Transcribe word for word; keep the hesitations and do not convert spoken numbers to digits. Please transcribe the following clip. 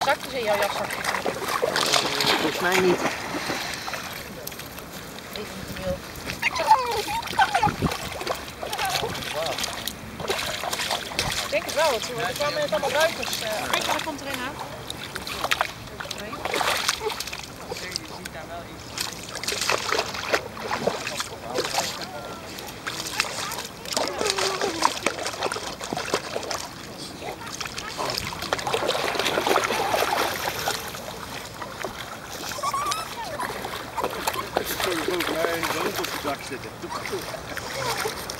Zakjes in jouw jaszakje? Uh, volgens mij niet. Eventueel. Ik denk het wel, want er kwamen net allemaal ruiters. Uh, Kijk, daar komt er een aan. Je ziet daar wel iets. Ik zou er ook bij een hond op het dak zitten.